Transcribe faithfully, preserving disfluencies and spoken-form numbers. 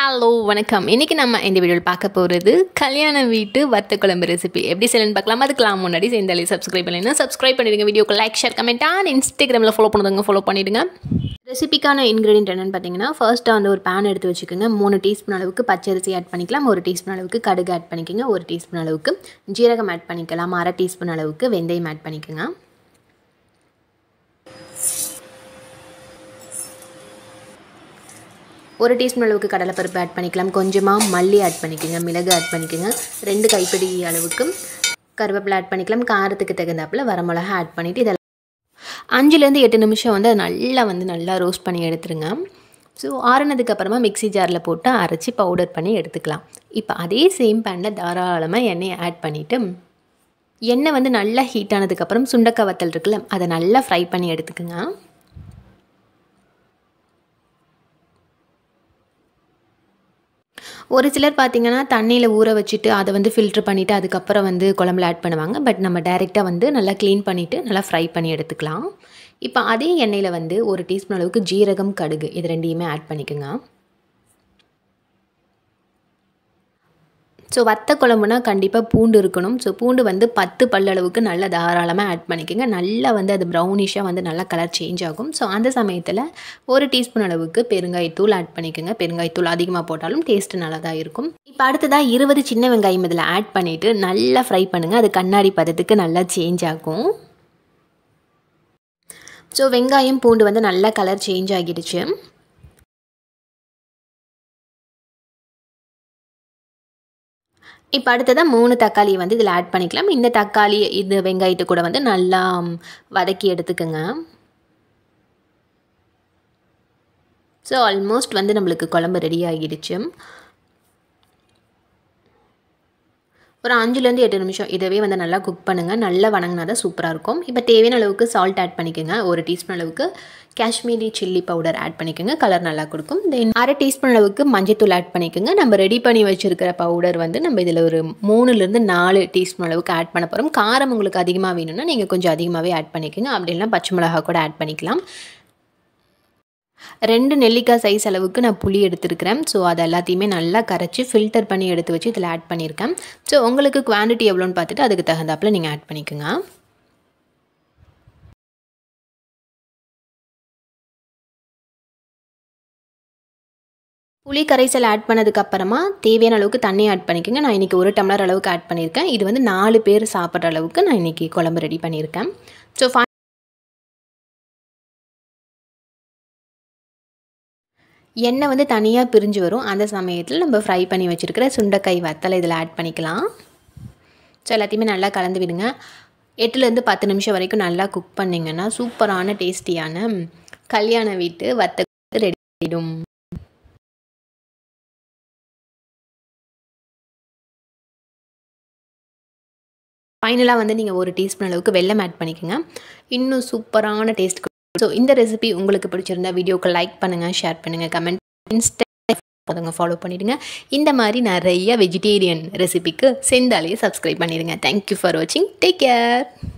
Hello வணக்கம். இன்றைக்கி நம்ம இந்த வீடியோவில் பார்க்க போகிறது கல்யாண வீட்டு வத்த குழம்பு ரெசிபி எப்படி செய்யணும்னு பார்க்கலாம். அதுக்கெல்லாம் முன்னாடி சேர்ந்தாலே சப்ஸ்கிரைப் பண்ணிடுங்க. சப்ஸ்கிரைப் பண்ணிடுங்க. வீடியோக்கு லைக் ஷேர் கமெண்ட் அண்ட் இன்ஸ்டாகிராமில் ஃபாலோ பண்ணுறவங்க ஃபாலோ பண்ணிவிடுங்க. ரெசிபிக்கான இன்க்ரீடியன்ட் என்னென்னு பார்த்தீங்கன்னா, ஃபர்ஸ்ட்டாக வந்து ஒரு பேன் எடுத்து வச்சுக்கோங்க. மூணு டீஸ்பூன் அளவுக்கு பச்சரிசி ஆட் பண்ணிக்கலாம். ஒரு டீஸ்பூன் அளவுக்கு கடுகு ஆட் பண்ணிக்கோங்க. ஒரு டீஸ்பூன் அளவுக்கு ஜீரகம் ஆட் பண்ணிக்கலாம். அரை டீஸ்பூன் அளவுக்கு வெந்தயம் ஆட் பண்ணிக்கோங்க. ஒரு டீஸ்பூன் அளவுக்கு கடலைப்பருப்பு ஆட் பண்ணிக்கலாம். கொஞ்சமாக மல்லி ஆட் பண்ணிக்கோங்க. மிளகு ஆட் பண்ணிக்கோங்க. ரெண்டு கைப்பிடி அளவுக்கு கருவேப்பிலை ஆட் பண்ணிக்கலாம். காரத்துக்கு தகுந்தாப்பில் வரமிளகா ஆட் பண்ணிவிட்டு இதெல்லாம் அஞ்சுலேருந்து எட்டு நிமிஷம் வந்து நல்லா வந்து நல்லா ரோஸ்ட் பண்ணி எடுத்துருங்க. ஸோ ஆறுனதுக்கப்புறமா மிக்ஸி ஜாரில் போட்டு அரைச்சி பவுடர் பண்ணி எடுத்துக்கலாம். இப்போ அதே சேம் பேனில் தாராளமாக எண்ணெயை ஆட் பண்ணிவிட்டு எண்ணெய் வந்து நல்லா ஹீட் ஆனதுக்கப்புறம் சுண்டக்காய் வத்தல் இருக்குல்ல, அதை நல்லா ஃப்ரை பண்ணி எடுத்துக்கோங்க. ஒரு சிலர் பார்த்திங்கன்னா தண்ணியில் ஊற வச்சுட்டு அதை வந்து ஃபில்ட்ரு பண்ணிவிட்டு அதுக்கப்புறம் வந்து குழம்புல ஆட் பண்ணுவாங்க. பட் நம்ம டைரெக்டாக வந்து நல்லா க்ளீன் பண்ணிவிட்டு நல்லா ஃப்ரை பண்ணி எடுத்துக்கலாம். இப்போ அதே எண்ணெயில் வந்து ஒரு டீஸ்பூன் அளவுக்கு ஜீரகம், கடுகு இது ரெண்டையுமே ஆட் பண்ணிக்கோங்க. ஸோ வத்த குழம்புனா கண்டிப்பாக பூண்டு இருக்கணும். ஸோ பூண்டு வந்து பத்து பல்லளவுக்கு நல்லா தாராளமாக ஆட் பண்ணிக்கோங்க. நல்லா வந்து அது ப்ரௌனிஷாக வந்து நல்லா கலர் சேஞ்ச் ஆகும். ஸோ அந்த சமயத்தில் ஒரு டீஸ்பூன் அளவுக்கு பெருங்காயத்தூள் ஆட் பண்ணிக்கோங்க. பெருங்காயத்தூள் அதிகமாக போட்டாலும் டேஸ்ட்டு நல்லா தான் இருக்கும். இப்போ அடுத்ததாக இருபது சின்ன வெங்காயம் இதில் ஆட் பண்ணிவிட்டு நல்லா ஃப்ரை பண்ணுங்கள். அது கண்ணாடி பதத்துக்கு நல்லா சேஞ்ச் ஆகும். ஸோ வெங்காயம் பூண்டு வந்து நல்லா கலர் சேஞ்ச் ஆகிடுச்சு. இப்போ அடுத்ததாக மூணு தக்காளியை வந்து இதில் ஆட் பண்ணிக்கலாம். இந்த தக்காளி இது வெங்காயத்தை கூட வந்து நல்லா வதக்கி எடுத்துக்கோங்க. ஸோ ஆல்மோஸ்ட் வந்து நம்மளுக்கு குழம்பு ரெடி ஆகிடுச்சு. ஒரு அஞ்சுலேருந்து எட்டு நிமிஷம் இதவே வந்து நல்லா குக் பண்ணுங்கள். நல்லா வணங்கினா தான் சூப்பராக இருக்கும். இப்போ தேவையான அளவுக்கு சால்ட் ஆட் பண்ணிக்கோங்க. ஒரு டீஸ்பூன் அளவுக்கு காஷ்மீரி சில்லி பவுடர் ஆட் பண்ணிக்கோங்க. கலர் நல்லா கொடுக்கும். தென் அரை டீஸ்பூன் அளவுக்கு மஞ்சத்தூள் ஆட் பண்ணிக்கோங்க. நம்ம ரெடி பண்ணி வச்சுருக்கிற பவுடர் வந்து நம்ம இதில் ஒரு மூணுலேருந்து நாலு டீஸ்பூன் அளவுக்கு ஆட் பண்ண போகிறோம். காரம் உங்களுக்கு அதிகமாக வேணும்னா நீங்கள் கொஞ்சம் அதிகமாகவே ஆட் பண்ணிக்கோங்க. அப்படி இல்லைனா பச்சை மிளகா கூட ஆட் பண்ணிக்கலாம். ரெண்டு நெல்லிக்காய் சைஸ் அளவுக்கு நான் புளி எடுத்துருக்கிறேன். ஸோ அது எல்லாத்தையுமே நல்லா கரைச்சி ஃபில்டர் பண்ணி எடுத்து வச்சு இதில் ஆட் பண்ணியிருக்கேன். ஸோ உங்களுக்கு குவான்டிட்டி எவ்வளோன்னு பார்த்துட்டு அதுக்கு தகுந்தாப்பில் நீங்கள் ஆட் பண்ணிக்கோங்க. புளி கரைசல் ஆட் பண்ணதுக்கப்புறமா தேவையான அளவுக்கு தண்ணி ஆட் பண்ணிக்கோங்க. நான் இன்றைக்கி ஒரு டம்ளர் அளவுக்கு ஆட் பண்ணியிருக்கேன். இது வந்து நாலு பேர் சாப்பிட்ற அளவுக்கு நான் இன்றைக்கி குழம்பு ரெடி பண்ணியிருக்கேன். ஸோ எண்ணெய் வந்து தனியாக பிரிஞ்சு வரும். அந்த சமயத்தில் நம்ம ஃப்ரை பண்ணி வச்சுருக்கிற சுண்டைக்காய் வத்தலை இதில் ஆட் பண்ணிக்கலாம். ஸோ எல்லாத்தையுமே நல்லா கலந்து விடுங்க. எட்டுலேருந்து பத்து நிமிஷம் வரைக்கும் நல்லா குக் பண்ணிங்கன்னா சூப்பரான டேஸ்டியான கல்யாண வீட்டு வத்த ரெடி ஆகிடும். ஃபைனலாக வந்து நீங்கள் ஒரு டீஸ்பூன் அளவுக்கு வெல்லம் ஆட் பண்ணிக்கோங்க. இன்னும் சூப்பரான டேஸ்ட். ஸோ இந்த ரெசிபி உங்களுக்கு பிடிச்சிருந்தா வீடியோக்கு லைக் பண்ணுங்கள், ஷேர் பண்ணுங்கள், கமெண்ட் இன்ஸ்டா ஃபாலோ பண்ணிவிடுங்க. இந்த மாதிரி நிறைய வெஜிடேரியன் ரெசிபிக்கு சேர்ந்தாலே சப்ஸ்கிரைப் பண்ணிடுங்க. தேங்க்யூ ஃபார் வாட்சிங். Take care.